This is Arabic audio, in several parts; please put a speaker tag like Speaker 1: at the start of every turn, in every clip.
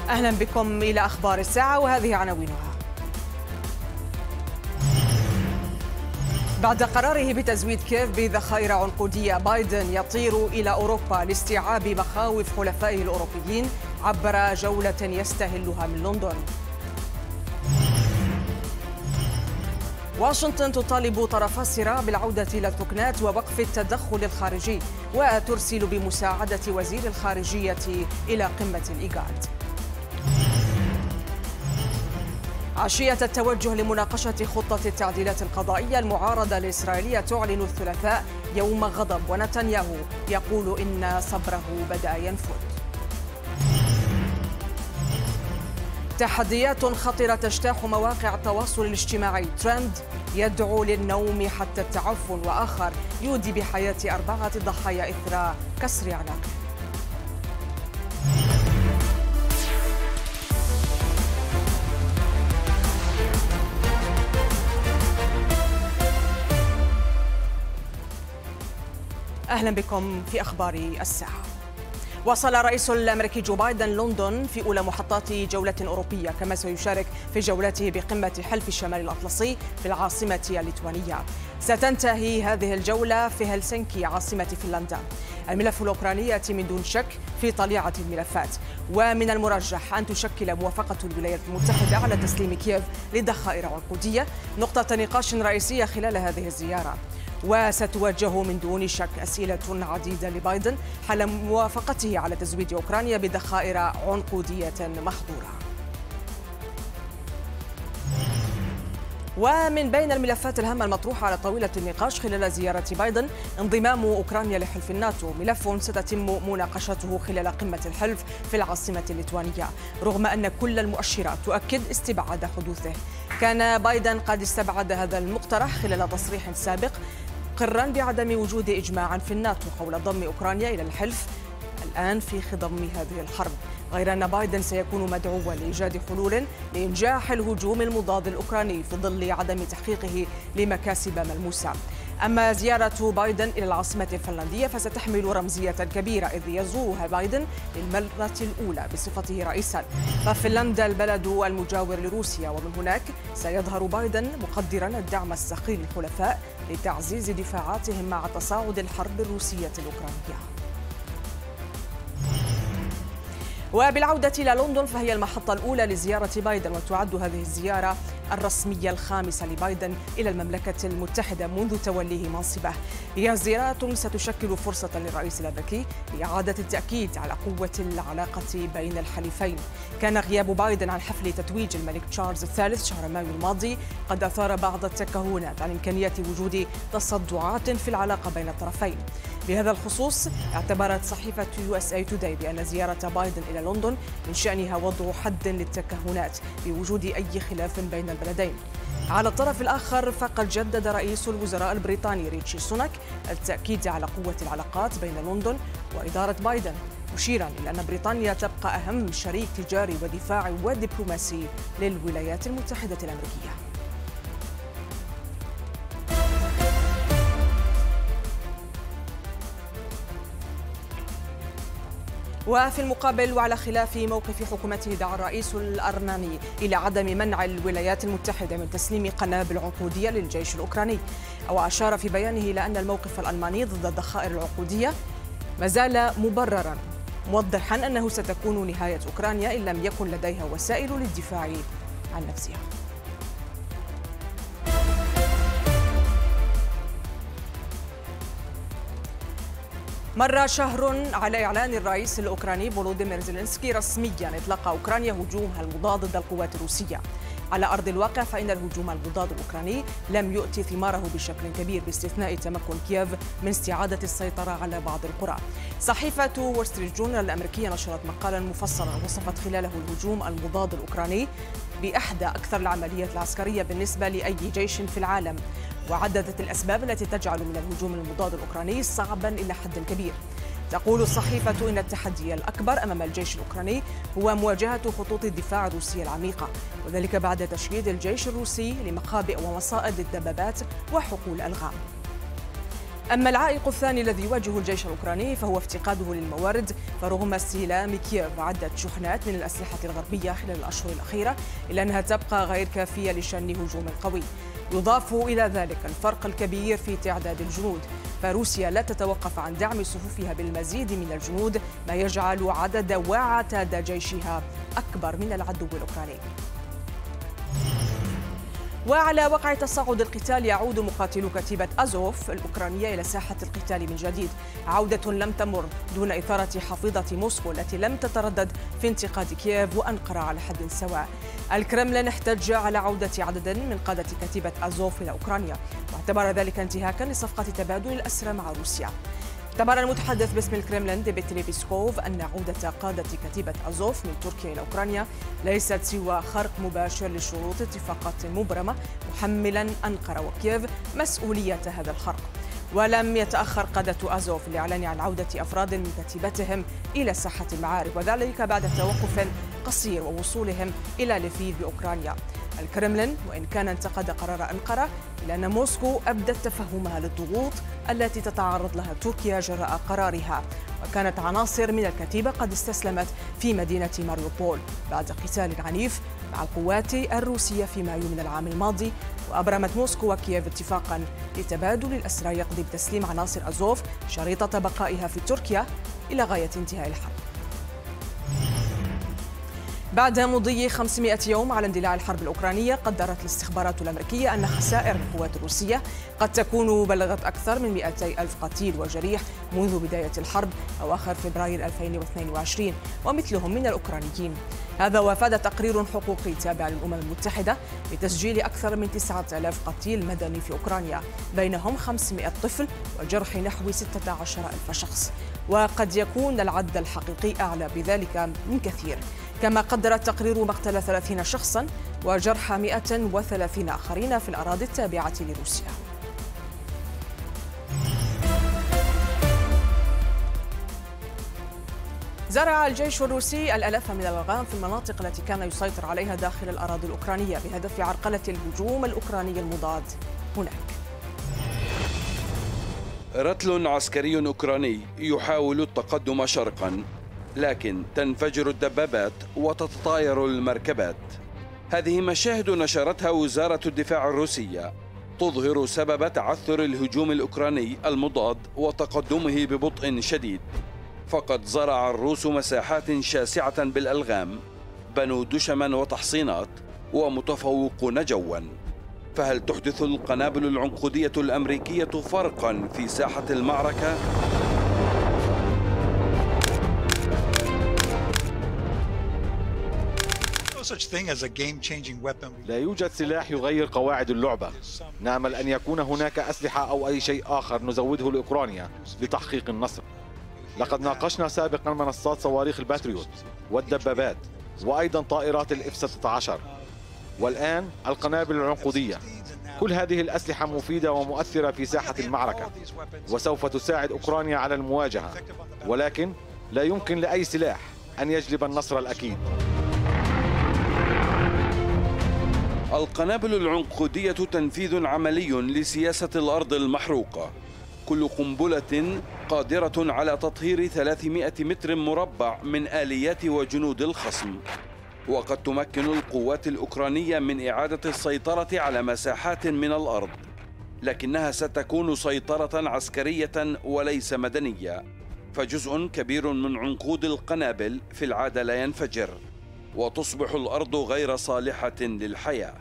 Speaker 1: أهلا بكم إلى أخبار الساعة وهذه عناوينها. بعد قراره بتزويد كييف بذخائر عنقودية، بايدن يطير إلى أوروبا لاستيعاب مخاوف حلفائه الأوروبيين عبر جولة يستهلها من لندن. واشنطن تطالب طرفا الصراع بالعودة إلى الركنات ووقف التدخل الخارجي، وترسل بمساعدة وزير الخارجية إلى قمة الإيجاد. عشية التوجه لمناقشة خطة التعديلات القضائية، المعارضة الإسرائيلية تعلن الثلاثاء يوم غضب، ونتنياهو يقول إن صبره بدأ ينفذ. تحديات خطرة تجتاح مواقع التواصل الاجتماعي، ترند يدعو للنوم حتى التعفن، وآخر يودي بحياة 4 ضحايا إثر كسر عناقه. أهلا بكم في أخبار الساعة. وصل الرئيس الأمريكي جو بايدن لندن في أولى محطات جولة أوروبية، كما سيشارك في جولته بقمة حلف الشمال الأطلسي في العاصمة الليتوانية. ستنتهي هذه الجولة في هلسنكي عاصمة فنلندا. الملف الأوكراني يأتي من دون شك في طليعة الملفات، ومن المرجح أن تشكل موافقة الولايات المتحدة على تسليم كييف لذخائر عنقودية نقطة نقاش رئيسية خلال هذه الزيارة. وستوجه من دون شك أسئلة عديدة لبايدن حال موافقته على تزويد أوكرانيا بذخائر عنقودية محظورة. ومن بين الملفات الهامة المطروحة على طاولة النقاش خلال زيارة بايدن انضمام أوكرانيا لحلف الناتو، ملف ستتم مناقشته خلال قمة الحلف في العاصمة الليتوانية، رغم أن كل المؤشرات تؤكد استبعاد حدوثه. كان بايدن قد استبعد هذا المقترح خلال تصريح سابق مقرا بعدم وجود إجماع في الناتو حول ضم أوكرانيا إلى الحلف الآن في خضم هذه الحرب، غير أن بايدن سيكون مدعوا لإيجاد حلول لإنجاح الهجوم المضاد الأوكراني في ظل عدم تحقيقه لمكاسب ملموسة. أما زيارة بايدن إلى العاصمة الفنلندية فستحمل رمزية كبيرة، إذ يزورها بايدن للمرة الأولى بصفته رئيسا، ففنلندا البلد المجاور لروسيا، ومن هناك سيظهر بايدن مقدرا الدعم السخي للحلفاء لتعزيز دفاعاتهم مع تصاعد الحرب الروسية الأوكرانية. وبالعودة إلى لندن فهي المحطة الأولى لزيارة بايدن، وتعد هذه الزيارة الرسمية الخامسة لبايدن إلى المملكة المتحدة منذ توليه منصبه. هي زيارة ستشكل فرصة للرئيس الأمريكي لإعادة التأكيد على قوة العلاقة بين الحليفين. كان غياب بايدن عن حفل تتويج الملك تشارلز الثالث شهر مايو الماضي قد أثار بعض التكهنات عن إمكانية وجود تصدعات في العلاقة بين الطرفين. بهذا الخصوص اعتبرت صحيفة USA Today بأن زيارة بايدن إلى لندن من شأنها وضع حد للتكهنات بوجود أي خلاف بين البلدين. على الطرف الآخر فقد جدد رئيس الوزراء البريطاني ريتشي سوناك التأكيد على قوة العلاقات بين لندن وإدارة بايدن، مشيرا إلى أن بريطانيا تبقى أهم شريك تجاري ودفاعي ودبلوماسي للولايات المتحدة الأمريكية. وفي المقابل وعلى خلاف موقف حكومته، دعا الرئيس الأرمني إلى عدم منع الولايات المتحدة من تسليم قنابل عنقودية للجيش الأوكراني، وأشار في بيانه إلى أن الموقف الألماني ضد الذخائر العنقودية ما زال مبررا، موضحا أنه ستكون نهاية أوكرانيا إن لم يكن لديها وسائل للدفاع عن نفسها. مر شهر على إعلان الرئيس الأوكراني فولوديمير زيلينسكي رسميا إطلاق أوكرانيا هجومها المضاد ضد القوات الروسية. على أرض الواقع فإن الهجوم المضاد الأوكراني لم يؤتي ثماره بشكل كبير، باستثناء تمكن كييف من استعادة السيطرة على بعض القرى. صحيفة وول ستريت جورنال الأمريكية نشرت مقالا مفصلا وصفت خلاله الهجوم المضاد الأوكراني بإحدى أكثر العمليات العسكرية بالنسبة لأي جيش في العالم، وعددت الأسباب التي تجعل من الهجوم المضاد الأوكراني صعبا إلى حد كبير. تقول الصحيفة إن التحدي الأكبر أمام الجيش الأوكراني هو مواجهة خطوط الدفاع الروسية العميقة، وذلك بعد تشييد الجيش الروسي لمخابئ ومصائد للدبابات وحقول ألغام. أما العائق الثاني الذي يواجه الجيش الأوكراني فهو افتقاده للموارد، فرغم استلام كييف عدة شحنات من الأسلحة الغربية خلال الأشهر الأخيرة إلا أنها تبقى غير كافية لشن هجوم قوي. يضاف إلى ذلك الفرق الكبير في تعداد الجنود، فروسيا لا تتوقف عن دعم صفوفها بالمزيد من الجنود، ما يجعل عدد وعتاد جيشها أكبر من العدو الأوكراني. وعلى وقع تصاعد القتال يعود مقاتلو كتيبة أزوف الأوكرانية إلى ساحة القتال من جديد، عودة لم تمر دون إثارة حافظة موسكو التي لم تتردد في انتقاد كييف وأنقرة على حد سواء. الكرملين احتج على عودة عدد من قادة كتيبة أزوف إلى أوكرانيا، واعتبر ذلك انتهاكا لصفقة تبادل الأسرى مع روسيا. اعتبر المتحدث باسم الكرملين ديمتري بيسكوف أن عودة قادة كتيبة أزوف من تركيا إلى أوكرانيا ليست سوى خرق مباشر لشروط اتفاقات مبرمة، محملا أنقرة وكييف مسؤولية هذا الخرق. ولم يتأخر قادة أزوف للإعلان عن عودة أفراد من كتيبتهم إلى ساحة المعارك، وذلك بعد توقف قصير ووصولهم إلى ليفيف بأوكرانيا. الكرملين وإن كان انتقد قرار أنقرة إلا أن موسكو أبدت تفهمها للضغوط التي تتعرض لها تركيا جراء قرارها، وكانت عناصر من الكتيبة قد استسلمت في مدينة ماريوبول بعد قتال عنيف مع القوات الروسية في مايو من العام الماضي. وأبرمت موسكو وكييف اتفاقا لتبادل الأسرى يقضي بتسليم عناصر أزوف شريطة بقائها في تركيا إلى غاية انتهاء الحرب. بعد مضي 500 يوم على اندلاع الحرب الأوكرانية، قدرت الاستخبارات الأمريكية أن خسائر القوات الروسية قد تكون بلغت أكثر من 200 ألف قتيل وجريح منذ بداية الحرب أواخر فبراير 2022، ومثلهم من الأوكرانيين. هذا وافاد تقرير حقوقي تابع للأمم المتحدة بتسجيل أكثر من 9000 قتيل مدني في أوكرانيا، بينهم 500 طفل وجرح نحو 16 ألف شخص، وقد يكون العدد الحقيقي أعلى بذلك من كثير. كما قدر التقرير مقتل 30 شخصا وجرح 130 آخرين في الأراضي التابعة لروسيا. زرع الجيش الروسي الآلاف من الألغام في المناطق التي كان يسيطر عليها داخل الأراضي الأوكرانية بهدف عرقلة الهجوم الأوكراني المضاد هناك.
Speaker 2: رتل عسكري أوكراني يحاول التقدم شرقا، لكن تنفجر الدبابات وتتطاير المركبات. هذه مشاهد نشرتها وزارة الدفاع الروسية تظهر سبب تعثر الهجوم الأوكراني المضاد وتقدمه ببطء شديد. فقد زرع الروس مساحات شاسعة بالألغام، بنوا دشما وتحصينات ومتفوقون جوا. فهل تحدث القنابل العنقودية الأمريكية فرقا في ساحة المعركة؟
Speaker 3: لا يوجد سلاح يغير قواعد اللعبة. نأمل أن يكون هناك أسلحة أو أي شيء آخر نزوده لأوكرانيا لتحقيق النصر. لقد ناقشنا سابقا منصات صواريخ الباتريوت والدبابات وأيضا طائرات الإف-16 والآن القنابل العنقودية. كل هذه الأسلحة مفيدة ومؤثرة في ساحة المعركة وسوف تساعد أوكرانيا على المواجهة، ولكن لا يمكن لأي سلاح أن يجلب النصر الأكيد.
Speaker 2: القنابل العنقودية تنفيذ عملي لسياسة الأرض المحروقة. كل قنبلة قادرة على تطهير 300 متر مربع من آليات وجنود الخصم، وقد تمكن القوات الأوكرانية من إعادة السيطرة على مساحات من الأرض، لكنها ستكون سيطرة عسكرية وليس مدنية، فجزء كبير من عنقود القنابل في العادة لا ينفجر، وتصبح الأرض غير صالحة للحياة.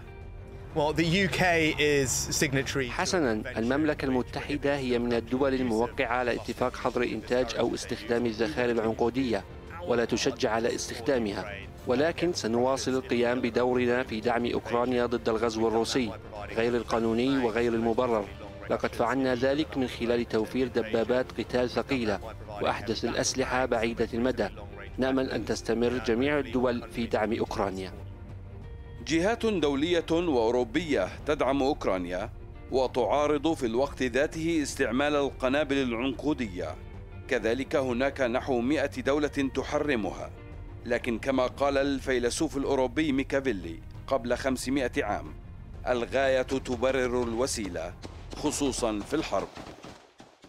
Speaker 4: حسناً، المملكة المتحدة هي من الدول الموقعة على اتفاق حظر إنتاج أو استخدام الذخائر العنقودية، ولا تشجع على استخدامها، ولكن سنواصل القيام بدورنا في دعم أوكرانيا ضد الغزو الروسي غير القانوني وغير المبرر. لقد فعلنا ذلك من خلال توفير دبابات قتال ثقيلة وأحدث الأسلحة بعيدة المدى. نأمل أن تستمر جميع الدول في دعم أوكرانيا.
Speaker 2: جهات دولية وأوروبية تدعم أوكرانيا وتعارض في الوقت ذاته استعمال القنابل العنقودية. كذلك هناك نحو 100 دولة تحرمها، لكن كما قال الفيلسوف الأوروبي ميكافيلي قبل 500 عام: الغاية تبرر الوسيلة، خصوصا في الحرب.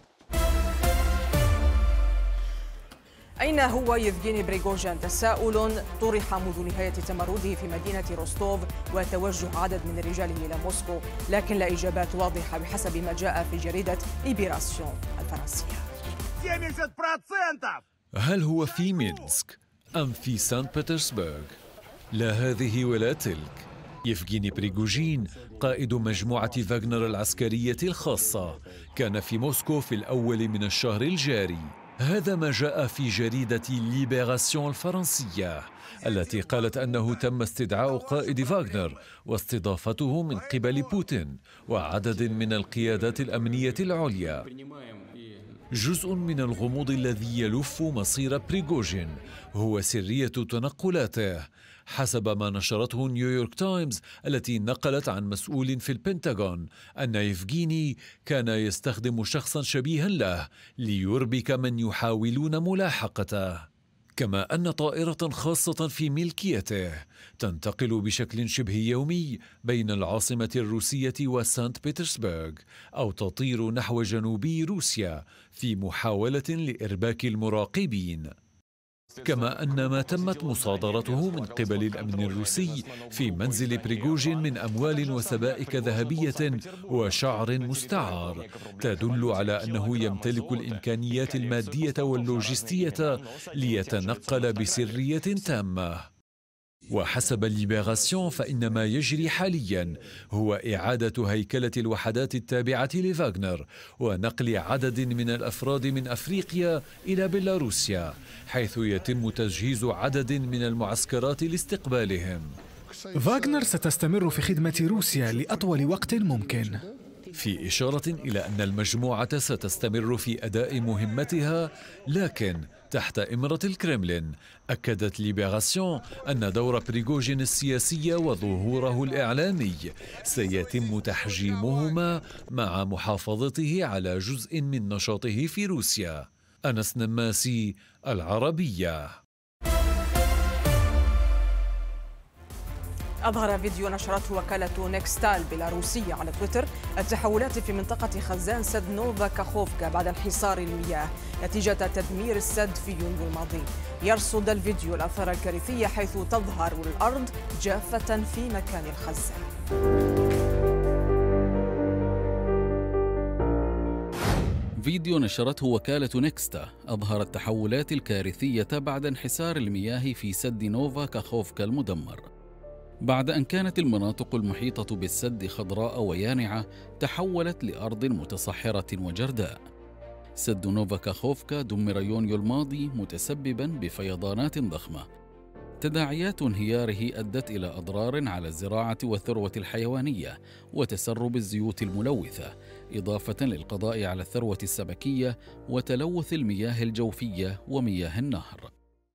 Speaker 1: أين هو يفغيني بريغوجين؟ تساؤل طرح منذ نهاية تمرده في مدينة روستوف وتوجه عدد من رجاله إلى موسكو، لكن لا إجابات واضحة بحسب ما جاء في جريدة ليبراسيون الفرنسية.
Speaker 5: 70%.
Speaker 6: هل هو في مينسك أم في سانت بطرسبرغ؟ لا هذه ولا تلك. يفغيني بريغوجين قائد مجموعة فاغنر العسكرية الخاصة كان في موسكو في الأول من الشهر الجاري. هذا ما جاء في جريدة ليبراسيون الفرنسية التي قالت أنه تم استدعاء قائد فاغنر واستضافته من قبل بوتين وعدد من القيادات الأمنية العليا. جزء من الغموض الذي يلف مصير بريغوجين هو سرية تنقلاته. حسب ما نشرته نيويورك تايمز التي نقلت عن مسؤول في البنتاغون أن يفغيني كان يستخدم شخصا شبيها له ليربك من يحاولون ملاحقته، كما أن طائرة خاصة في ملكيته تنتقل بشكل شبه يومي بين العاصمة الروسية وسانت بطرسبرغ أو تطير نحو جنوبي روسيا في محاولة لإرباك المراقبين، كما أن ما تمت مصادرته من قبل الأمن الروسي في منزل بريغوجين من أموال وسبائك ذهبية وشعر مستعار تدل على أنه يمتلك الإمكانيات المادية واللوجستية ليتنقل بسرية تامة. وحسب ليبراسيون فإن ما يجري حاليا هو إعادة هيكلة الوحدات التابعة لفاغنر ونقل عدد من الأفراد من أفريقيا إلى بيلاروسيا، حيث يتم تجهيز عدد من المعسكرات لاستقبالهم.
Speaker 7: فاغنر ستستمر في خدمة روسيا لأطول وقت ممكن،
Speaker 6: في إشارة إلى أن المجموعة ستستمر في أداء مهمتها لكن تحت إمرة الكرملين. أكدت ليبراسيون أن دور بريغوجين السياسي وظهوره الإعلامي سيتم تحجيمهما مع محافظته على جزء من نشاطه في روسيا. أنس نماسي، العربية.
Speaker 1: أظهر فيديو نشرته وكالة نيكستال بيلاروسية على تويتر التحولات في منطقة خزان سد نوفا كاخوفكا بعد انحسار المياه نتيجة تدمير السد في يونيو الماضي. يرصد الفيديو الآثار الكارثية حيث تظهر الأرض جافة في مكان الخزان.
Speaker 8: فيديو نشرته وكالة نيكستا أظهر التحولات الكارثية بعد انحسار المياه في سد نوفا كاخوفكا المدمر. بعد أن كانت المناطق المحيطة بالسد خضراء ويانعة تحولت لأرض متصحرة وجرداء. سد نوفا كاخوفكا دمر يونيو الماضي متسببا بفيضانات ضخمة. تداعيات انهياره أدت إلى أضرار على الزراعة والثروة الحيوانية وتسرب الزيوت الملوثة، إضافة للقضاء على الثروة السمكية وتلوث المياه الجوفية ومياه النهر.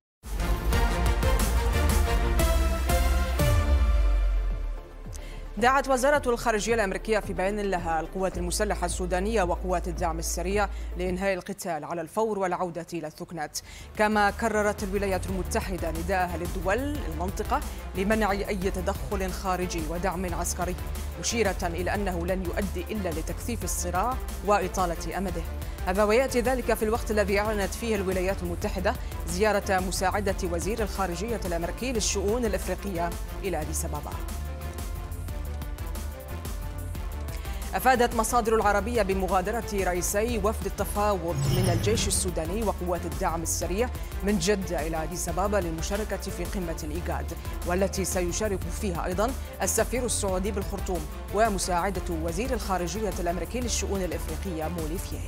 Speaker 1: دعت وزارة الخارجية الأمريكية في بيان لها القوات المسلحة السودانية وقوات الدعم السريع لإنهاء القتال على الفور والعودة إلى الثكنات. كما كررت الولايات المتحدة نداءها للدول المنطقة لمنع أي تدخل خارجي ودعم عسكري، مشيرة إلى أنه لن يؤدي إلا لتكثيف الصراع وإطالة أمده. هذا ويأتي ذلك في الوقت الذي أعلنت فيه الولايات المتحدة زيارة مساعدة وزير الخارجية الأمريكي للشؤون الإفريقية إلى أديس أبابا. أفادت مصادر العربية بمغادرة رئيسي وفد التفاوض من الجيش السوداني وقوات الدعم السريع من جدة إلى أديس أبابا للمشاركة في قمة الإيجاد، والتي سيشارك فيها أيضا السفير السعودي بالخرطوم ومساعدة وزير الخارجية الأمريكي للشؤون الإفريقية موليفيه.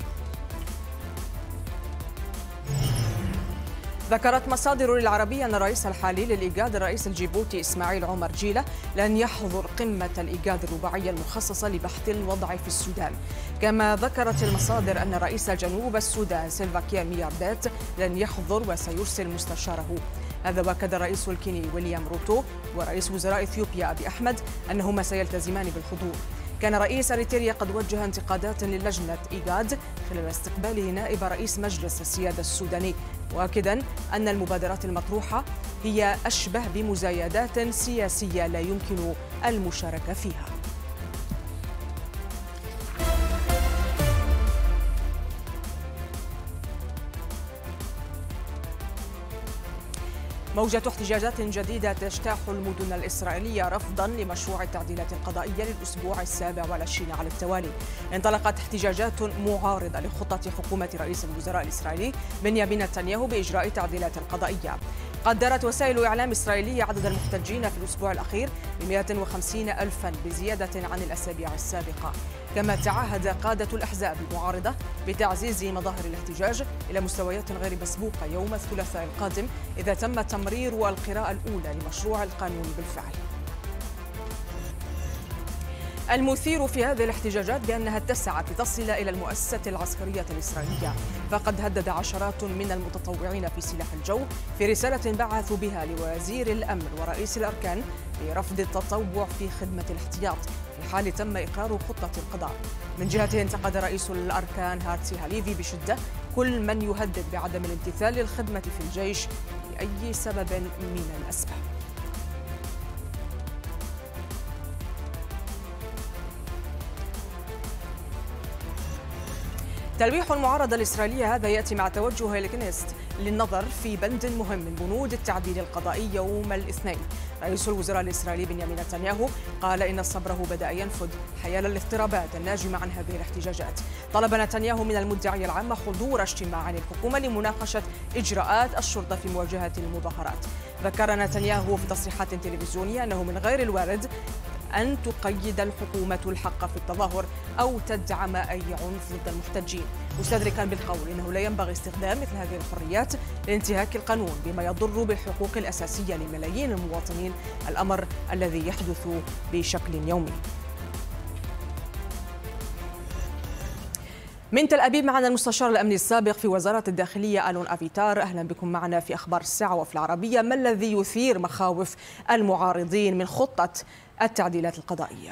Speaker 1: ذكرت مصادر العربية أن الرئيس الحالي للإيجاد الرئيس الجيبوتي إسماعيل عمر جيلة لن يحضر قمة الإيجاد الرباعية المخصصة لبحث الوضع في السودان. كما ذكرت المصادر أن رئيس جنوب السودان سيلفا كير ميارديت لن يحضر وسيرسل مستشاره. هذا وأكد الرئيس الكيني ويليام روتو ورئيس وزراء إثيوبيا أبي أحمد أنهما سيلتزمان بالحضور. كان رئيس أريتريا قد وجه انتقادات للجنة إيجاد خلال استقباله نائب رئيس مجلس السيادة السوداني، مؤكدا أن المبادرات المطروحة هي أشبه بمزايدات سياسية لا يمكن المشاركة فيها. موجة احتجاجات جديدة تجتاح المدن الإسرائيلية رفضا لمشروع التعديلات القضائية للأسبوع ال27 على التوالي. انطلقت احتجاجات معارضة لخطة حكومة رئيس الوزراء الإسرائيلي بنيامين نتنياهو بإجراء تعديلات قضائية. قدرت وسائل إعلام إسرائيلية عدد المحتجين في الأسبوع الأخير ب150,000 بزيادة عن الأسابيع السابقة. كما تعهد قادة الأحزاب المعارضة بتعزيز مظاهر الاحتجاج إلى مستويات غير مسبوقة يوم الثلاثاء القادم إذا تم تمرير القراءة الأولى لمشروع القانون بالفعل. المثير في هذه الاحتجاجات بأنها تسعى لتصل إلى المؤسسة العسكرية الإسرائيلية، فقد هدد عشرات من المتطوعين في سلاح الجو في رسالة بعثوا بها لوزير الأمن ورئيس الأركان برفض التطوع في خدمة الاحتياط في حال تم إقرار خطة القضاء. من جهته انتقد رئيس الأركان هارتسي هاليفي بشدة كل من يهدد بعدم الامتثال للخدمة في الجيش لأي سبب من الأسباب. تلويح المعارضة الإسرائيلية هذا يأتي مع توجه الكنيست للنظر في بند مهم من بنود التعديل القضائي يوم الاثنين. رئيس الوزراء الإسرائيلي بنيامين نتنياهو قال إن صبره بدأ ينفد حيال الاضطرابات الناجمة عن هذه الاحتجاجات. طلب نتنياهو من المدعية العامة حضور اجتماع للحكومة لمناقشة إجراءات الشرطة في مواجهة المظاهرات. ذكر نتنياهو في تصريحات تلفزيونية أنه من غير الوارد أن تقيد الحكومة الحق في التظاهر أو تدعم أي عنف ضد المحتجين، مستدركا بالقول أنه لا ينبغي استخدام مثل هذه الحريات لانتهاك القانون بما يضر بالحقوق الأساسية لملايين المواطنين، الأمر الذي يحدث بشكل يومي. من تل أبيب معنا المستشار الأمني السابق في وزارة الداخلية ألون أفيتار. أهلا بكم معنا في أخبار الساعة وفي العربية. ما الذي يثير مخاوف المعارضين من خطة التعديلات القضائية؟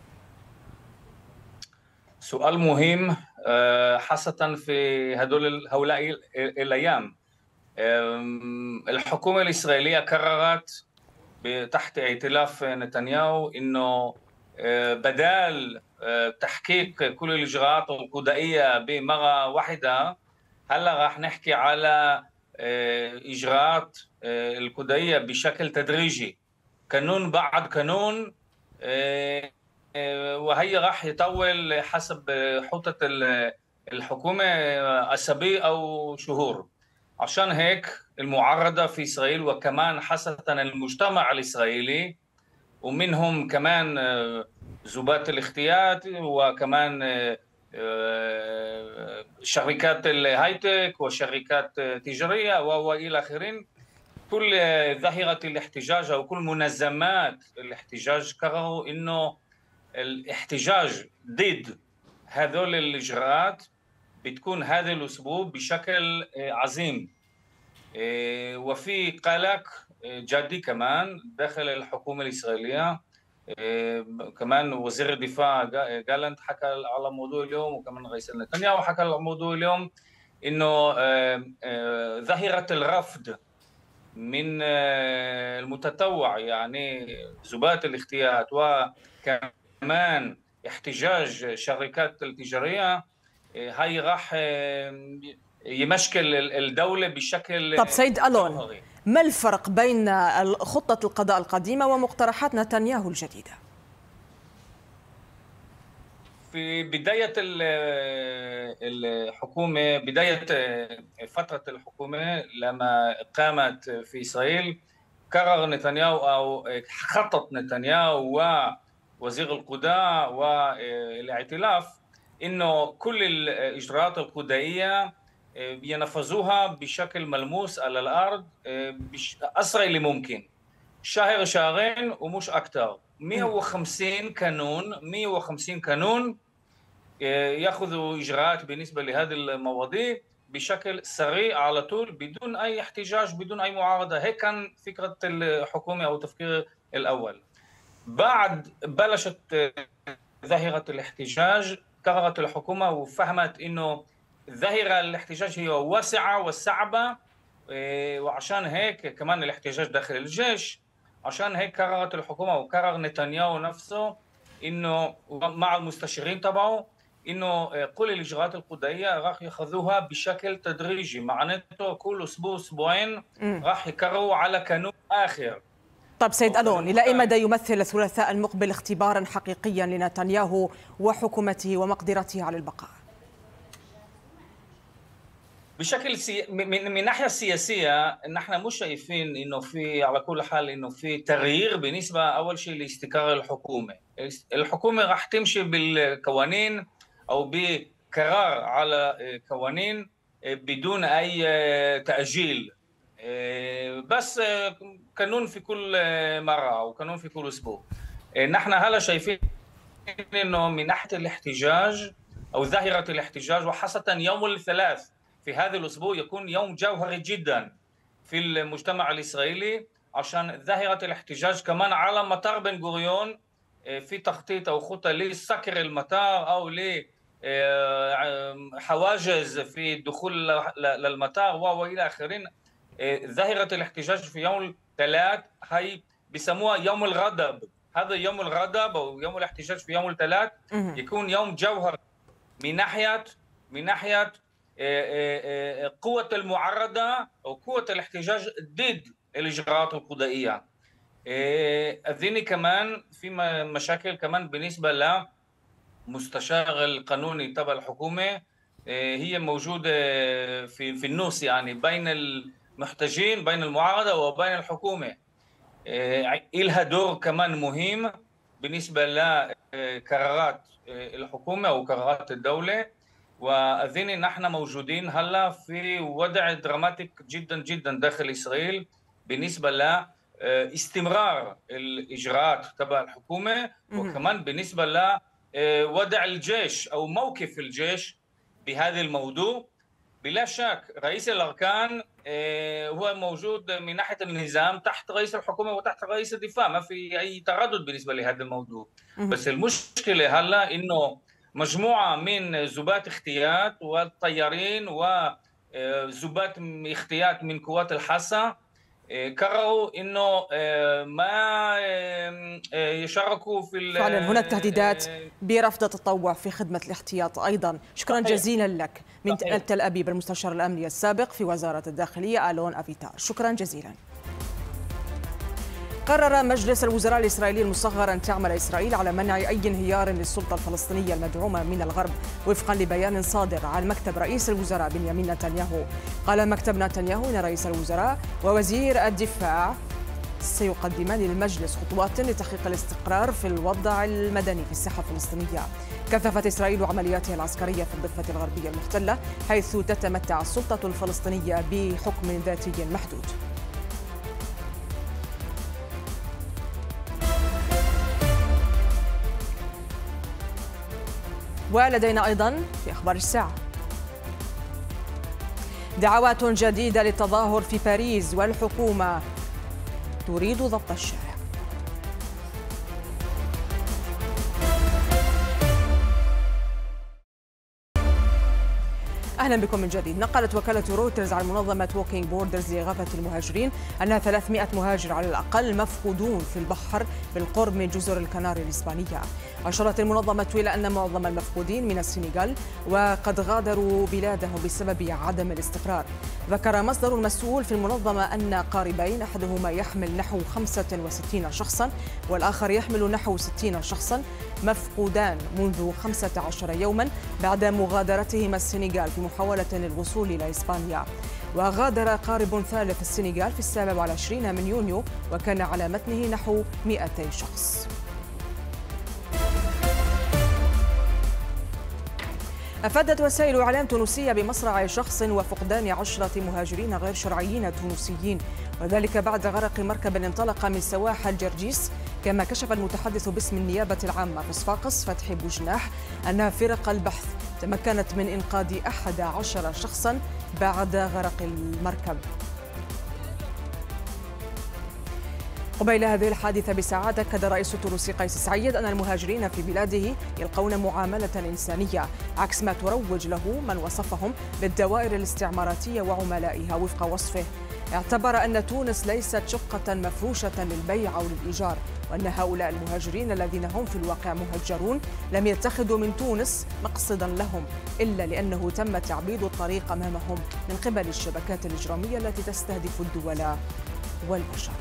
Speaker 9: سؤال مهم خاصة في هؤلاء الأيام. الحكومة الإسرائيلية قررت تحت ائتلاف نتنياهو إنه بدال تحقيق كل الإجراءات القضائية بمرة واحدة، هلا راح نحكي على إجراءات القضائية بشكل تدريجي، قانون بعد قانون، وهي راح يطول حسب خطة الحكومة أسابيع أو شهور. عشان هيك المعارضة في إسرائيل وكمان خاصة المجتمع الإسرائيلي ومنهم كمان ضباط الاحتياط وكمان شركات الهايتك وشركات تجارية وإلى آخره، كل ظاهرة الاحتجاج أو كل منظمات الاحتجاج قرروا إنه الاحتجاج ضد هذول الإجراءات بتكون هذا الأسبوع بشكل عظيم، وفي قلق جدي كمان داخل الحكومة الإسرائيلية. كمان وزير الدفاع جالنت حكى على الموضوع اليوم، وكمان رئيس نتنياهو حكى على الموضوع اليوم، إنه ظاهرة الرفض من المتطوع يعني ضباط الاحتياط وكمان احتجاج شركات التجارية هاي راح يمشكل الدولة بشكل.
Speaker 1: طب سيد ألون، ما الفرق بين خطة القضاء القديمة ومقترحات نتنياهو الجديدة؟
Speaker 9: في بداية الحكومة، بداية فترة الحكومة لما قامت في إسرائيل، قرر نتنياهو أو خطط نتنياهو ووزير القضاء والائتلاف إنه كل الإجراءات القضائية ينفذوها بشكل ملموس على الأرض أسرع اللي ممكن، شهر شهرين ومش أكتر. 150 قانون يأخذوا إجراءات بالنسبة لهذه المواضيع بشكل سريع على طول بدون أي احتجاج بدون أي معارضة. هيك كان فكرة الحكومة أو التفكير الأول. بعد بلشت ظاهرة الاحتجاج، قررت الحكومة وفهمت إنه ظاهرة الاحتجاج هي واسعة وصعبة، وعشان هيك كمان الاحتجاج داخل الجيش، عشان هيك قررت الحكومة وقرر نتنياهو نفسه إنه مع المستشارين تبعه انه كل الاجراءات القضائيه راح ياخذوها بشكل تدريجي، معناته كل اسبوع اسبوعين راح يكرروا على قانون اخر.
Speaker 1: طيب سيد ألون، إلى أي مدى يمثل الثلاثاء المقبل اختبارا حقيقيا لنتنياهو وحكومته ومقدرته على البقاء؟
Speaker 9: بشكل من ناحيه سياسيه نحن مش شايفين انه في على كل حال انه في تغيير بالنسبه اول شيء لاستقرار الحكومه. الحكومه راح تمشي بالقوانين او بقرار على قوانين بدون اي تاجيل، بس قانون في كل مره او قانون في كل اسبوع. نحن هلا شايفين انه من ناحيه الاحتجاج او ظاهره الاحتجاج، وخاصه يوم الثلاث في هذا الأسبوع يكون يوم جوهري جدا في المجتمع الإسرائيلي، عشان ظاهرة الاحتجاج كمان على مطار بن غوريون في تخطيط أو خطة لسكر المطار أو لحواجز في الدخول للمطار وإلى آخره. ظاهرة الاحتجاج في يوم الثلاث هي بيسموها يوم الغضب. هذا يوم الغضب أو يوم الاحتجاج في يوم الثلاث يكون يوم جوهر من ناحية قوة المعارضة أو قوة الاحتجاج ضد الإجراءات القضائية. أظن كمان في مشاكل كمان بالنسبة لمستشار القانوني تبع الحكومة، هي موجودة في النص، يعني بين المحتجين، بين المعارضة وبين الحكومة. إلها دور كمان مهم بالنسبة لقرارات الحكومة أو قرارات الدولة. وأظن نحن موجودين هلا في وضع دراماتيك جدا جدا داخل إسرائيل بالنسبة لاستمرار الإجراءات تبع الحكومة، وكمان بالنسبة لوضع الجيش أو موقف الجيش بهذا الموضوع. بلا شك رئيس الأركان هو موجود من ناحية النظام تحت رئيس الحكومة وتحت رئيس الدفاع، ما في أي تردد بالنسبة لهذا الموضوع. بس المشكلة هلا إنه مجموعة من ضباط احتياط والطيارين وضباط احتياط من قوات الحاسة قرروا انه ما يشاركوا في
Speaker 1: فعلا هناك تهديدات برفض التطوع في خدمة الاحتياط أيضا. شكرا جزيلا لك من تل أبيب المستشار الأمني السابق في وزارة الداخلية ألون أفيتار، شكرا جزيلا. قرر مجلس الوزراء الإسرائيلي المصغر أن تعمل إسرائيل على منع أي انهيار للسلطة الفلسطينية المدعومة من الغرب وفقا لبيان صادر عن مكتب رئيس الوزراء بنيامين نتنياهو. قال مكتب نتنياهو إن رئيس الوزراء ووزير الدفاع سيقدمان للمجلس خطوات لتحقيق الاستقرار في الوضع المدني في الساحة الفلسطينية. كثفت إسرائيل عملياتها العسكرية في الضفة الغربية المحتلة، حيث تتمتع السلطة الفلسطينية بحكم ذاتي محدود. ولدينا أيضا في أخبار الساعة دعوات جديدة للتظاهر في باريس والحكومة تريد ضبط الشارع. أهلا بكم من جديد. نقلت وكالة رويترز عن منظمة ووكينج بوردرز لإغاثة المهاجرين أنها 300 مهاجر على الأقل مفقودون في البحر بالقرب من جزر الكناري الإسبانية. أشارت المنظمة إلى أن معظم المفقودين من السنغال وقد غادروا بلادهم بسبب عدم الاستقرار. ذكر مصدر مسؤول في المنظمة أن قاربين أحدهما يحمل نحو 65 شخصا والآخر يحمل نحو 60 شخصا مفقودان منذ 15 يوما بعد مغادرتهما السنغال في محاولة للوصول إلى إسبانيا. وغادر قارب ثالث السنغال في 27 من يونيو وكان على متنه نحو 200 شخص. أفادت وسائل إعلام تونسية بمصرع شخص وفقدان 10 مهاجرين غير شرعيين تونسيين، وذلك بعد غرق مركب انطلق من سواحل جرجيس. كما كشف المتحدث باسم النيابة العامة في صفاقس فتحي بوجناح أن فرق البحث تمكنت من إنقاذ 11 شخصا بعد غرق المركب. قبيل هذه الحادثة بساعات أكد الرئيس التونسي قيس سعيد أن المهاجرين في بلاده يلقون معاملة إنسانية عكس ما تروج له من وصفهم بالدوائر الاستعماراتية وعملائها وفق وصفه. اعتبر أن تونس ليست شقة مفروشة للبيع أو للإيجار، وأن هؤلاء المهاجرين الذين هم في الواقع مهجرون لم يتخذوا من تونس مقصدا لهم إلا لأنه تم تعبيد الطريق أمامهم من قبل الشبكات الإجرامية التي تستهدف الدول والبشر.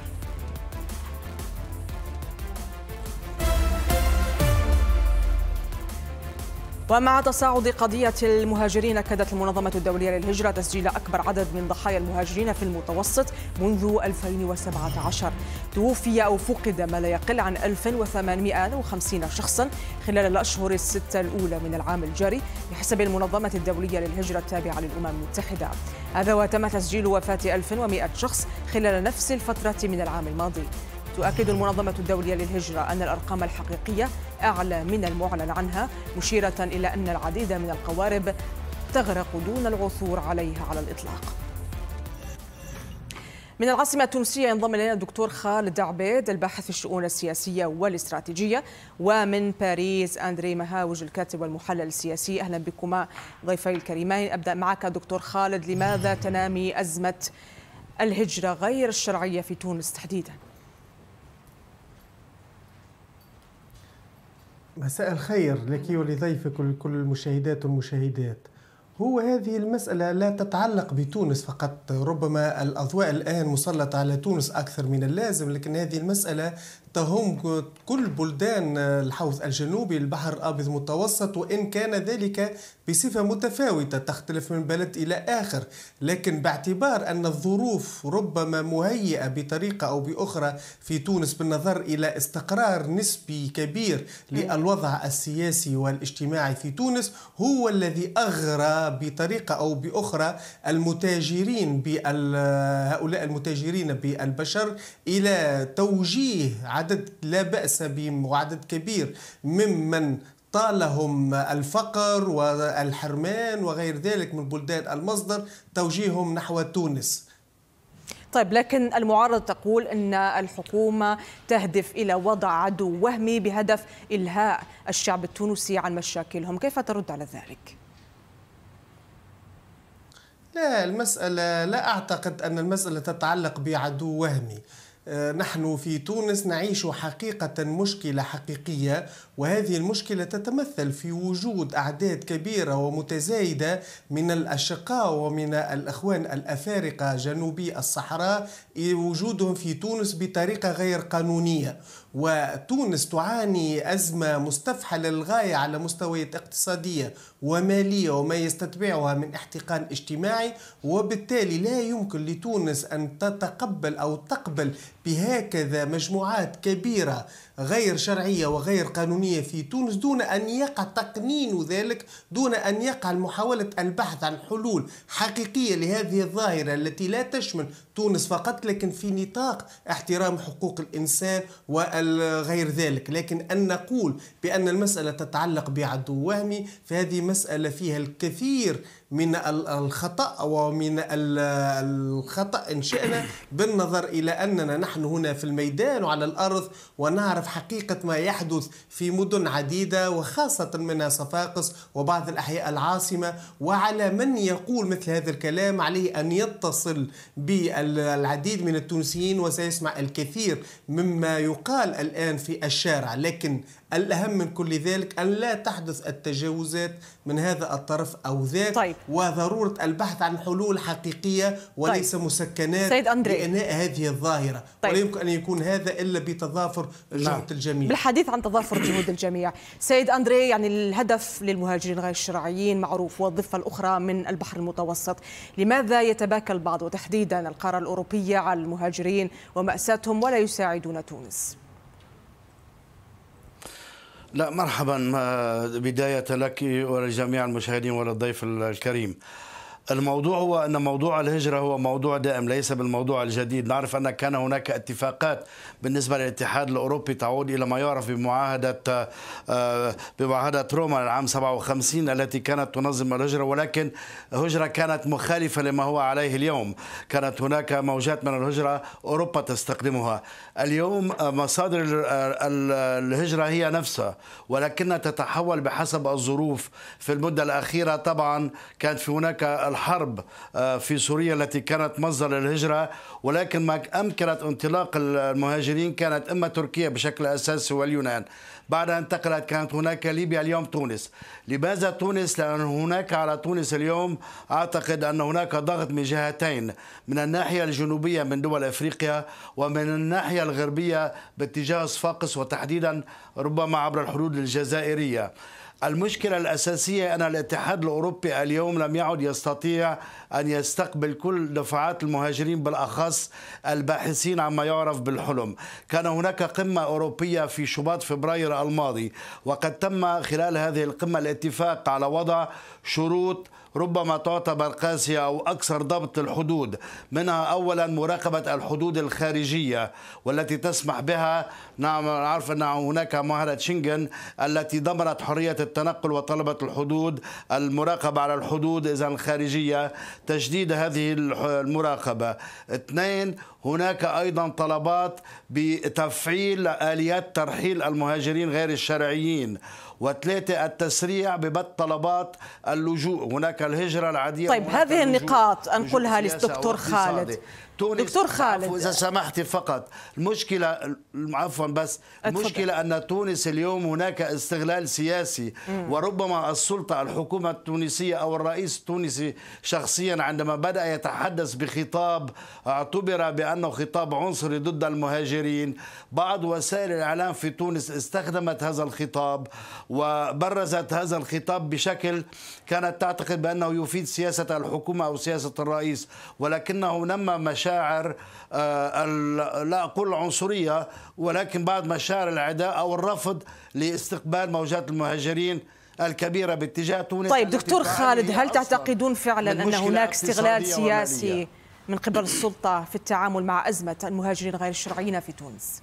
Speaker 1: ومع تصاعد قضية المهاجرين كادت المنظمة الدولية للهجرة تسجيل أكبر عدد من ضحايا المهاجرين في المتوسط منذ 2017. توفي أو فقد ما لا يقل عن 1850 شخصا خلال الأشهر الستة الأولى من العام الجاري بحسب المنظمة الدولية للهجرة التابعة للأمم المتحدة. هذا وتم تسجيل وفاة 1100 شخص خلال نفس الفترة من العام الماضي. تؤكد المنظمة الدولية للهجرة أن الأرقام الحقيقية أعلى من المعلن عنها، مشيرة إلى أن العديد من القوارب تغرق دون العثور عليها على الإطلاق. من العاصمة التونسية ينضم إلينا الدكتور خالد عبيد الباحث في الشؤون السياسية والاستراتيجية، ومن باريس أندري مهاوج الكاتب والمحلل السياسي. أهلا بكما ضيفي الكريمين. أبدأ معك دكتور خالد، لماذا تنامي أزمة الهجرة غير الشرعية في تونس تحديدا؟
Speaker 10: مساء الخير لك ولضيفك ولكل المشاهدات والمشاهدات. هو هذه المسألة لا تتعلق بتونس فقط، ربما الأضواء الآن مسلطة على تونس أكثر من اللازم، لكن هذه المسألة تهم كل بلدان الحوض الجنوبي للبحر الأبيض المتوسط، وإن كان ذلك بصفة متفاوتة تختلف من بلد إلى آخر، لكن باعتبار أن الظروف ربما مهيئة بطريقة أو بأخرى في تونس بالنظر إلى استقرار نسبي كبير للوضع السياسي والاجتماعي في تونس، هو الذي أغرى بطريقة أو بأخرى المتاجرين هؤلاء المتاجرين بالبشر إلى توجيه عدد لا بأس بهم وعدد كبير ممن طالهم الفقر والحرمان وغير ذلك من بلدان المصدر توجيههم نحو تونس.
Speaker 1: طيب، لكن المعارضة تقول أن الحكومة تهدف إلى وضع عدو وهمي بهدف إلهاء الشعب التونسي عن مشاكلهم، كيف ترد على ذلك؟
Speaker 10: لا، المسألة لا أعتقد أن المسألة تتعلق بعدو وهمي. نحن في تونس نعيش حقيقة مشكلة حقيقية، وهذه المشكلة تتمثل في وجود أعداد كبيرة ومتزايدة من الأشقاء ومن الأخوان الأفارقة جنوبي الصحراء وجودهم في تونس بطريقة غير قانونية. وتونس تعاني أزمة مستفحلة للغاية على مستويات اقتصادية ومالية وما يستتبعها من احتقان اجتماعي، وبالتالي لا يمكن لتونس أن تتقبل أو تقبل بهكذا مجموعات كبيرة غير شرعية وغير قانونية في تونس دون أن يقع تقنين ذلك، دون أن يقع محاولة البحث عن حلول حقيقية لهذه الظاهرة التي لا تشمل تونس فقط، لكن في نطاق احترام حقوق الإنسان وغير ذلك. لكن أن نقول بأن المسألة تتعلق بعدو وهمي فهذه مسألة فيها الكثير من الخطأ، ومن الخطأ إن شئنا بالنظر إلى أننا نحن هنا في الميدان وعلى الأرض ونعرف حقيقة ما يحدث في مدن عديدة وخاصة منها صفاقس وبعض الأحياء العاصمة. وعلى من يقول مثل هذا الكلام عليه أن يتصل بالعديد من التونسيين وسيسمع الكثير مما يقال الآن في الشارع، لكن الأهم من كل ذلك أن لا تحدث التجاوزات من هذا الطرف أو ذاك.
Speaker 1: طيب.
Speaker 10: وضرورة البحث عن حلول حقيقية وليس مسكنات لإنهاء هذه الظاهرة. طيب. ولا يمكن أن يكون هذا إلا بتضافر جهود الجميع.
Speaker 1: بالحديث عن تضافر جهود الجميع، سيد أندري، يعني الهدف للمهاجرين غير الشرعيين معروف والضفة الأخرى من البحر المتوسط، لماذا يتباكى البعض وتحديدا القارة الأوروبية على المهاجرين ومأساتهم ولا يساعدون تونس؟
Speaker 11: لا، مرحبا بداية لك ولجميع المشاهدين وللضيف الكريم. الموضوع هو أن موضوع الهجرة هو موضوع دائم، ليس بالموضوع الجديد. نعرف أن كان هناك اتفاقات بالنسبة للاتحاد الأوروبي تعود إلى ما يعرف بمعاهدة روما العام 57 التي كانت تنظم الهجرة، ولكن الهجرة كانت مخالفة لما هو عليه اليوم. كانت هناك موجات من الهجرة أوروبا تستخدمها. اليوم مصادر الهجرة هي نفسها، ولكنها تتحول بحسب الظروف. في المدة الأخيرة طبعا كانت في هناك الحرب في سوريا التي كانت مصدر الهجرة، ولكن ما أمكنت انطلاق المهاجرين كانت إما تركيا بشكل أساسي واليونان، بعدها انتقلت كانت هناك ليبيا، اليوم تونس. لماذا تونس؟ لأن هناك على تونس اليوم أعتقد أن هناك ضغط من جهتين، من الناحية الجنوبية من دول أفريقيا ومن الناحية الغربية باتجاه صفاقس وتحديدا ربما عبر الحدود الجزائرية. المشكلة الأساسية أن الاتحاد الأوروبي اليوم لم يعد يستطيع أن يستقبل كل دفعات المهاجرين، بالأخص الباحثين عما يعرف بالحلم. كان هناك قمة أوروبية في شباط فبراير الماضي، وقد تم خلال هذه القمة الاتفاق على وضع شروط ربما تعتبر قاسية أو أكثر ضبط الحدود، منها أولا مراقبة الحدود الخارجية والتي تسمح بها، نعرف أن هناك معاهدة شنغن التي ضمنت حرية التنقل وطلبة الحدود، المراقبة على الحدود إذا الخارجية، تجديد هذه المراقبة. اثنين، هناك أيضا طلبات بتفعيل آليات ترحيل المهاجرين غير الشرعيين. وثلاثة، التسريع ببث طلبات اللجوء، هناك الهجرة العادية.
Speaker 1: طيب هذه النقاط أنقلها للدكتور خالد. دكتور خالد
Speaker 11: إذا سمحتي فقط، المشكلة عفوا بس المشكلة أن تونس اليوم هناك استغلال سياسي، وربما السلطة الحكومة التونسية أو الرئيس التونسي شخصيا عندما بدأ يتحدث بخطاب اعتبر بأنه خطاب عنصري ضد المهاجرين، بعض وسائل الإعلام في تونس استخدمت هذا الخطاب وبرزت هذا الخطاب بشكل كانت تعتقد بأنه يفيد سياسة الحكومة أو سياسة الرئيس، ولكنه نمى مشاعر لا أقول عنصرية ولكن بعض مشاعر العداء أو الرفض لاستقبال موجات المهاجرين الكبيرة باتجاه تونس.
Speaker 1: طيب دكتور خالد، هل تعتقدون فعلا أن هناك استغلال سياسي من قبل السلطة في التعامل مع أزمة المهاجرين غير الشرعيين في تونس؟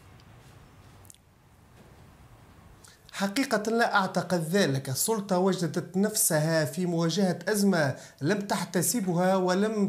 Speaker 10: حقيقة لا أعتقد ذلك. السلطة وجدت نفسها في مواجهة أزمة لم تحتسبها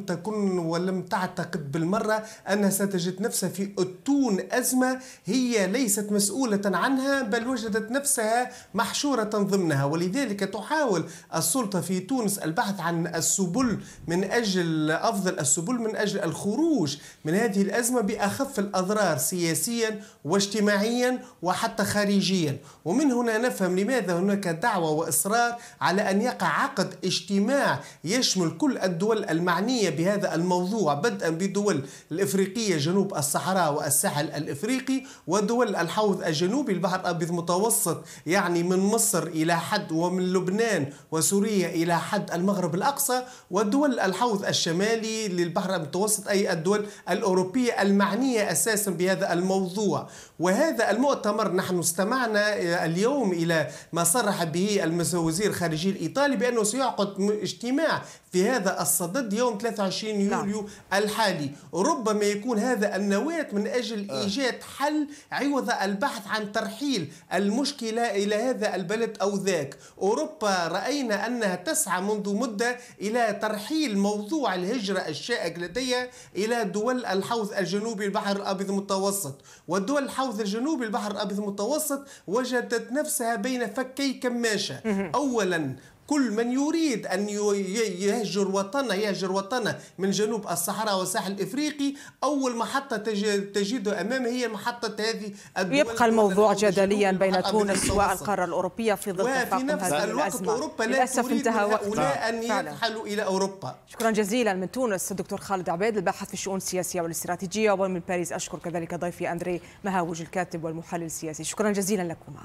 Speaker 10: ولم تعتقد بالمرة أنها ستجد نفسها في أتون أزمة هي ليست مسؤولة عنها، بل وجدت نفسها محشورة ضمنها. ولذلك تحاول السلطة في تونس البحث عن السبل من أجل أفضل السبل من أجل الخروج من هذه الأزمة بأخف الأضرار سياسيا واجتماعيا وحتى خارجيا. ومن هنا نفهم لماذا هناك دعوة وإصرار على أن يقع عقد اجتماع يشمل كل الدول المعنية بهذا الموضوع، بدءا بالدول الإفريقية جنوب الصحراء والساحل الإفريقي، ودول الحوض الجنوبي البحر الأبيض المتوسط، يعني من مصر إلى حد ومن لبنان وسوريا إلى حد المغرب الأقصى، ودول الحوض الشمالي للبحر المتوسط أي الدول الأوروبية المعنية أساسا بهذا الموضوع. وهذا المؤتمر نحن استمعنا اليوم إلى ما صرح به وزير الخارجية الإيطالي بأنه سيعقد اجتماع في هذا الصدد يوم 23 يوليو الحالي. ربما يكون هذا النواة من أجل إيجاد حل عوض البحث عن ترحيل المشكلة إلى هذا البلد أو ذاك. أوروبا رأينا أنها تسعى منذ مدة إلى ترحيل موضوع الهجرة الشائك لديها إلى دول الحوض الجنوبي البحر الأبيض المتوسط، والدول الحوض الجنوبي البحر الأبيض المتوسط وجدت نفسها بين فكي كماشة. أولا كل من يريد أن يهجر وطنه من جنوب الصحراء والساحل الإفريقي أول محطة تجده أمامه هي محطة هذه الدول.
Speaker 1: يبقى الموضوع جدليا بين تونس والقارة الأوروبية في ظل تفاقم هذه الأزمة.
Speaker 10: أوروبا لا تريد من هؤلاء أن يرحلوا إلى أوروبا.
Speaker 1: شكرا جزيلا من تونس الدكتور خالد عبيد الباحث في الشؤون السياسية والاستراتيجية، ومن باريس أشكر كذلك ضيفي أندري مهاوج الكاتب والمحلل السياسي. شكرا جزيلا لكما.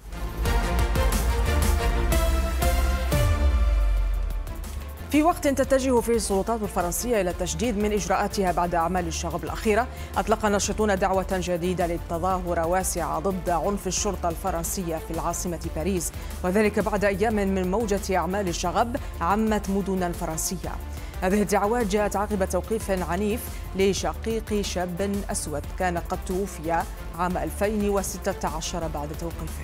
Speaker 1: في وقت تتجه فيه السلطات الفرنسية إلى التشديد من إجراءاتها بعد أعمال الشغب الأخيرة، أطلق الناشطون دعوة جديدة للتظاهرة واسعة ضد عنف الشرطة الفرنسية في العاصمة باريس، وذلك بعد أيام من موجة أعمال الشغب عمت مدنا فرنسية. هذه الدعوات جاءت عقب توقيف عنيف لشقيق شاب أسود كان قد توفي عام 2016 بعد توقيفه.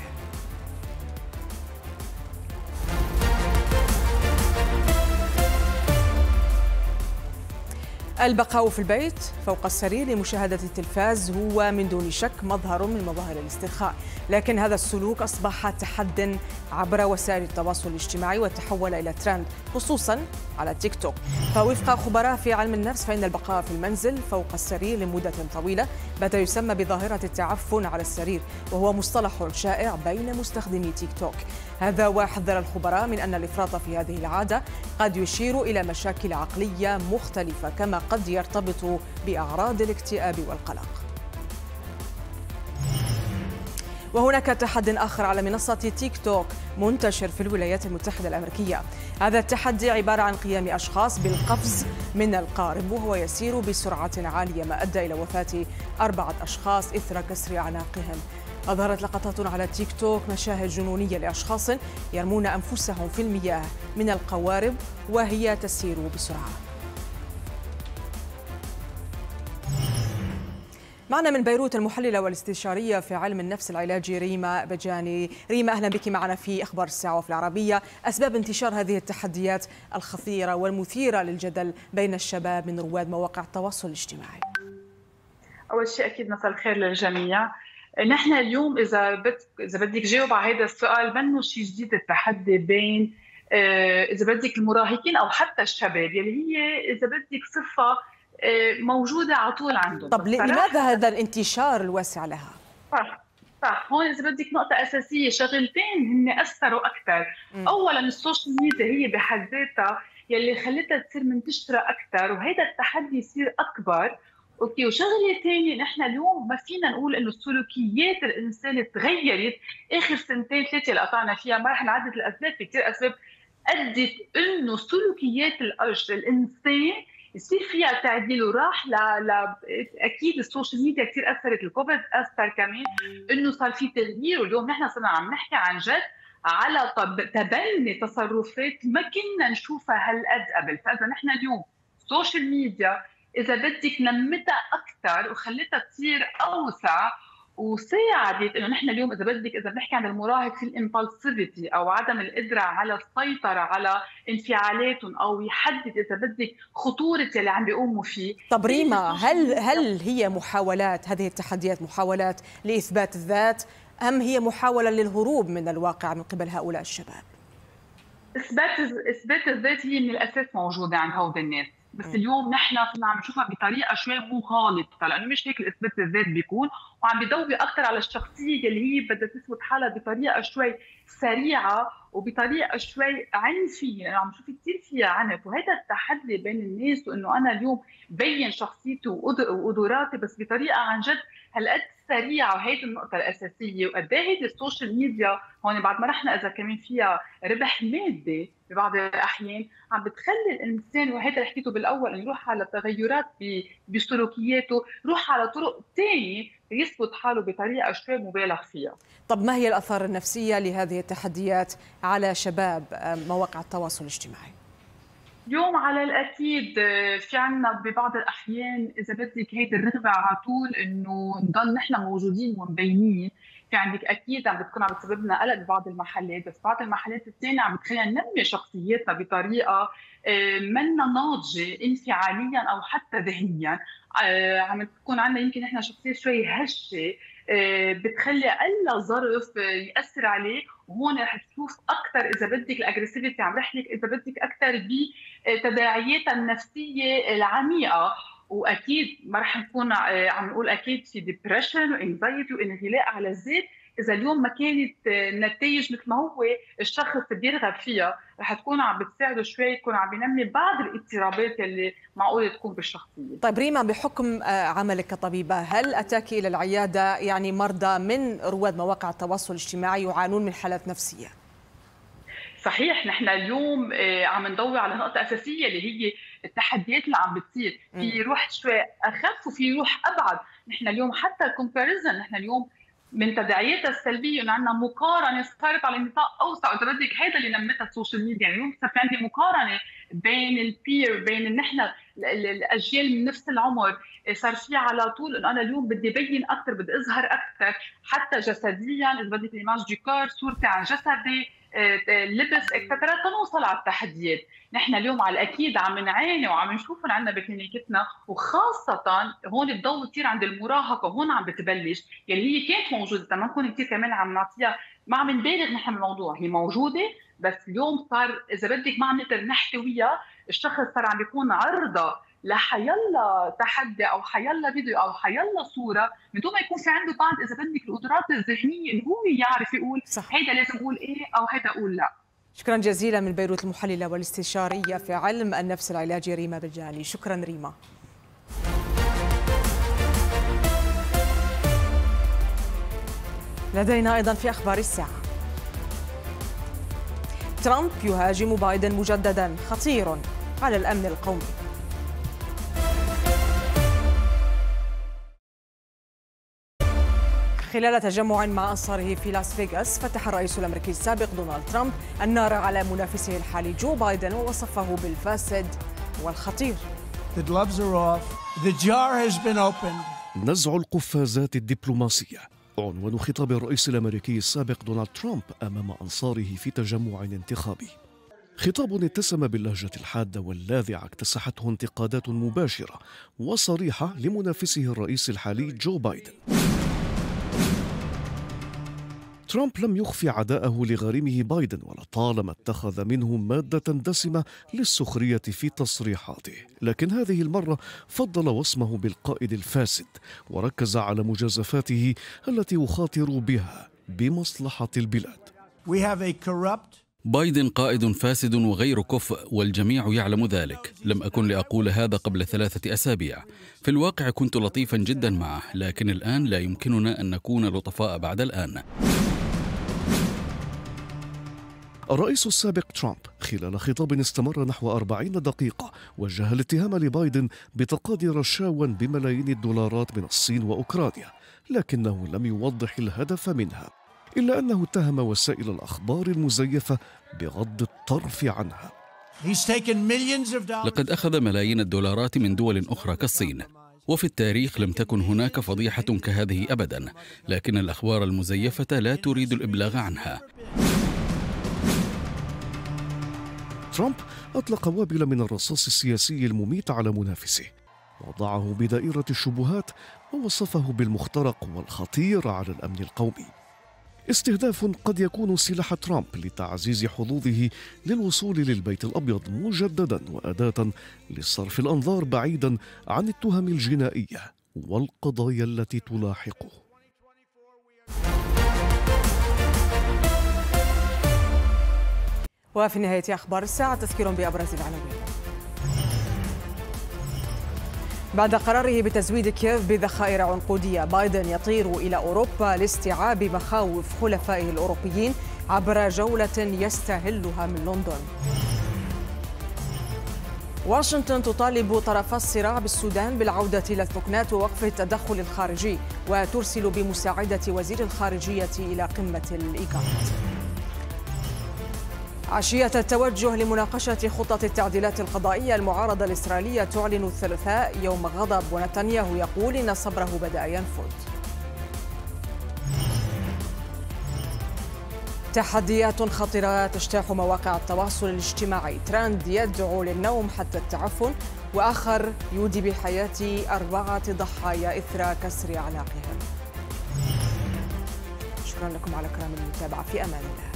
Speaker 1: البقاء في البيت فوق السرير لمشاهدة التلفاز هو من دون شك مظهر من مظاهر الاسترخاء، لكن هذا السلوك أصبح تحد عبر وسائل التواصل الاجتماعي وتحول إلى ترند خصوصا على تيك توك. فوفق خبراء في علم النفس فإن البقاء في المنزل فوق السرير لمدة طويلة بات يسمى بظاهرة التعفن على السرير، وهو مصطلح شائع بين مستخدمي تيك توك. هذا وحذر الخبراء من أن الإفراط في هذه العادة قد يشير إلى مشاكل عقلية مختلفة، كما قد يرتبط بأعراض الاكتئاب والقلق. وهناك تحد آخر على منصة تيك توك منتشر في الولايات المتحدة الأمريكية. هذا التحدي عبارة عن قيام أشخاص بالقفز من القارب وهو يسير بسرعة عالية، ما أدى إلى وفاة 4 أشخاص إثر كسر أعناقهم. أظهرت لقطات على تيك توك مشاهد جنونية لأشخاص يرمون أنفسهم في المياه من القوارب وهي تسير بسرعة. معنا من بيروت المحللة والاستشارية في علم النفس العلاجي ريما بجاني. ريما، أهلا بك معنا في أخبار الساعة وفي العربية. أسباب انتشار هذه التحديات الخطيرة والمثيرة للجدل بين الشباب من رواد مواقع التواصل الاجتماعي.
Speaker 12: أول شيء أكيد مساء الخير للجميع. نحن اليوم إذا بدك جاوب على هذا السؤال، منه شيء جديد التحدي بين إذا بدك المراهقين أو حتى الشباب، يلي هي إذا بدك صفة موجودة على طول عندهم.
Speaker 1: طب لماذا هذا الانتشار الواسع لها؟
Speaker 12: صح، هون إذا بدك نقطة أساسية، شغلتين هن أثروا أكثر. أولاً السوشيال ميديا هي بحد ذاتها يلي خلتها تصير منتشرة أكثر وهذا التحدي يصير أكبر. اوكي، وشغله ثانيه، نحن اليوم ما فينا نقول انه سلوكيات الانسان تغيرت اخر 2-3 اللي قطعنا فيها، ما رح نعدد الاسباب، في كثير اسباب ادت انه سلوكيات الانسان يصير فيها تعديل وراح اكيد السوشيال ميديا كثير اثرت، الكوفيد اثر كمان انه صار في تغيير، واليوم نحن صرنا عم نحكي عن جد على تبني تصرفات ما كنا نشوفها هالقد قبل. فاذا نحن اليوم السوشيال ميديا إذا بدك نمتها أكثر وخلتها تصير أوسع وساعدت إنه نحن اليوم إذا بدك، إذا بنحكي عن المراهق في الإمبالسيفيتي أو عدم القدرة على السيطرة على انفعالاتهم أو يحدد إذا بدك خطورة اللي عم بيقوموا فيه.
Speaker 1: طب ريما، هل هي محاولات، هذه التحديات محاولات لإثبات الذات أم هي محاولة للهروب من الواقع من قبل هؤلاء الشباب؟
Speaker 12: إثبات الذات هي من الأساس موجودة عند هؤلاء الناس، بس اليوم نحن صرنا عم نشوفها بطريقه شوي مغالطه، لانه مش هيك الاثبات الذات بيكون، وعم بيضوي اكثر على الشخصيه اللي هي بدها تثبت حالها بطريقه شوي سريعه وبطريقه شوي عنيفيه، يعني عم نشوف كثير فيها عنف. وهذا التحدي بين الناس، وانه انا اليوم بين شخصيتي وقدراتي بس بطريقه عن جد هالقد سريعه، وهيدي النقطه الاساسيه. وقد ايه هيدي السوشيال ميديا هون بعد ما رحنا اذا كمان فيها ربح مادي ببعض الاحيان، عم بتخلي الانسان، وهذا اللي حكيته بالاول، انه يروح على تغيرات بسلوكياته، يروح على طرق ثانيه يثبت حاله بطريقه شوي مبالغ فيها.
Speaker 1: طب ما هي الاثار النفسيه لهذه التحديات على شباب مواقع التواصل الاجتماعي؟
Speaker 12: اليوم على الأكيد في عنا ببعض الأحيان إذا بدك هيدي الرغبة على طول إنه نضل نحن موجودين ومبينين. في عندك أكيد عم بتكون عم بتسبب لنا قلق ببعض المحلات، بس بعض المحلات الثانية عم بتخلينا ننمي شخصيتنا بطريقة منا ناضجة انفعاليا أو حتى ذهنيا. عم تكون عنا يمكن نحن شخصية شوي هشة، بتخلي أي ظرف يأثر عليه، وهون رح تشوف أكثر إذا بدك الأجريسيفيتي، عم رحلك إذا بدك أكثر بتداعياتها النفسية العميقة. وأكيد ما رح نكون عم نقول أكيد في ديبريشن وإنزايتي وانغلاق على الذات إذا اليوم ما كانت النتائج مثل ما هو الشخص بيرغب فيها، رح تكون عم بتساعده شوي يكون عم بينمي بعض الاضطرابات اللي معقولة تكون بالشخصية.
Speaker 1: طيب ريما، بحكم عملك كطبيبة، هل أتاك إلى العيادة يعني مرضى من رواد مواقع التواصل الاجتماعي يعانون من حالات نفسية؟
Speaker 12: صحيح، نحن اليوم عم نضوي على نقطة أساسية اللي هي التحديات اللي عم بتصير، في روح شوي أخف وفي روح أبعد. نحن اليوم حتى الكومباريزن، نحن اليوم من تداعياتها السلبيه انه عندنا مقارنه صارت على نطاق اوسع، واذا بدك هذا اللي نمتها السوشيال ميديا. يعني اليوم صار في عندي مقارنه بين البير، بين نحن الاجيال من نفس العمر، صار في على طول انه انا اليوم بدي ابين اكثر، بدي اظهر اكثر حتى جسديا، اذا بدك الايماج دو كور، صورتي عن جسدي، لبس اكسترا تنوصل على التحديات. نحن اليوم على الاكيد عم نعاني وعم نشوفهم عندنا بكلينيكتنا، وخاصه هون الضوء كثير عند المراهقه، وهون عم بتبلش يلي هي كانت موجوده، ما نكون كثير كمان عم نعطيها، ما عم نبالغ نحن بالموضوع، هي موجوده بس اليوم صار اذا بدك ما عم نقدر نحتويها، الشخص صار عم بيكون عرضه لحيلا تحدي او حيلا فيديو او حيلا صوره من دون ما يكون في عنده بعض اذا بدك القدرات الذهنيه اللي هو يعرف يقول هيدا لازم اقول ايه او هيدا اقول لا.
Speaker 1: شكرا جزيلا من بيروت المحلله والاستشاريه في علم النفس العلاجي ريما بالجاني. شكرا ريما. لدينا ايضا في اخبار الساعه، ترامب يهاجم بايدن مجددا، خطير على الامن القومي. خلال تجمع مع أنصاره في لاس فيغاس، فتح الرئيس الأمريكي السابق دونالد ترامب النار على منافسه الحالي جو بايدن ووصفه بالفاسد والخطير.
Speaker 13: نزع القفازات الدبلوماسية عنوان خطاب الرئيس الأمريكي السابق دونالد ترامب أمام أنصاره في تجمع انتخابي. خطاب اتسم باللهجة الحادة واللاذعة اكتسحته انتقادات مباشرة وصريحة لمنافسه الرئيس الحالي جو بايدن. ترامب لم يخفي عداءه لغريمه بايدن، ولطالما اتخذ منه مادة دسمة للسخرية في تصريحاته، لكن هذه المرة فضل وصمه بالقائد الفاسد وركز على مجازفاته التي يخاطر بها بمصلحة البلاد.
Speaker 8: بايدن قائد فاسد وغير كفء والجميع يعلم ذلك. لم أكن لأقول هذا قبل 3 أسابيع. في الواقع كنت لطيفا جدا معه، لكن الآن لا يمكننا أن نكون لطفاء بعد الآن.
Speaker 13: الرئيس السابق ترامب خلال خطاب استمر نحو 40 دقيقة وجه الاتهام لبايدن بتقاضي رشاوى بملايين الدولارات من الصين وأوكرانيا، لكنه لم يوضح الهدف منها، إلا أنه اتهم وسائل الأخبار المزيفة بغض الطرف عنها.
Speaker 8: لقد أخذ ملايين الدولارات من دول أخرى كالصين، وفي التاريخ لم تكن هناك فضيحة كهذه أبدا، لكن الأخبار المزيفة لا تريد الإبلاغ عنها.
Speaker 13: ترامب أطلق وابل من الرصاص السياسي المميت على منافسه، وضعه بدائرة الشبهات ووصفه بالمخترق والخطير على الأمن القومي. استهداف قد يكون سلاح ترامب لتعزيز حظوظه للوصول للبيت الأبيض مجددا، وأداة لصرف الأنظار بعيدا عن التهم الجنائية والقضايا التي تلاحقه.
Speaker 1: وفي نهاية أخبار الساعة تذكير بأبرز العناوين. بعد قراره بتزويد كييف بذخائر عنقودية، بايدن يطير إلى أوروبا لاستيعاب مخاوف خلفائه الأوروبيين عبر جولة يستهلها من لندن. واشنطن تطالب طرف الصراع بالسودان بالعودة إلى الثكنات ووقف التدخل الخارجي، وترسل بمساعدة وزير الخارجية إلى قمة الإيجاد. عشية التوجه لمناقشة خطة التعديلات القضائية، المعارضة الإسرائيلية تعلن الثلاثاء يوم غضب، ونتنياهو يقول إن صبره بدأ ينفد. تحديات خطرة تجتاح مواقع التواصل الاجتماعي، ترند يدعو للنوم حتى التعفن، وآخر يودي بحياة 4 ضحايا إثر كسر أعناقهم. شكرا لكم على كرام المتابعة، في أمان الله.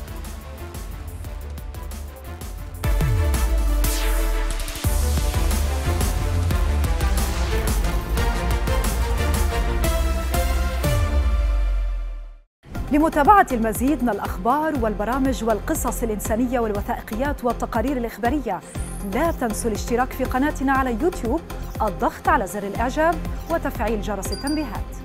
Speaker 14: لمتابعة المزيد من الأخبار والبرامج والقصص الإنسانية والوثائقيات والتقارير الإخبارية، لا تنسوا الاشتراك في قناتنا على يوتيوب، الضغط على زر الإعجاب وتفعيل جرس التنبيهات.